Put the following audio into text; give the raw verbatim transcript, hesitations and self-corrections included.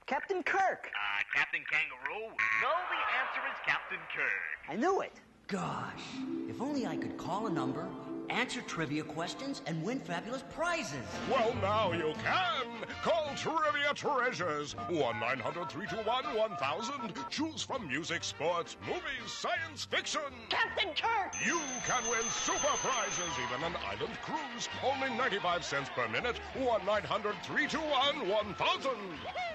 Captain Kirk. Uh, Captain Kangaroo? No, the answer is Captain Kirk. I knew it. Gosh, if only I could call a number, answer trivia questions, and win fabulous prizes. Well, now you can. Call Trivia Treasures. one nine hundred three two one one thousand. Choose from music, sports, movies, science fiction. Captain Kirk! You can win super prizes, even an island cruise. Only ninety-five cents per minute. one nine hundred three two one one thousand.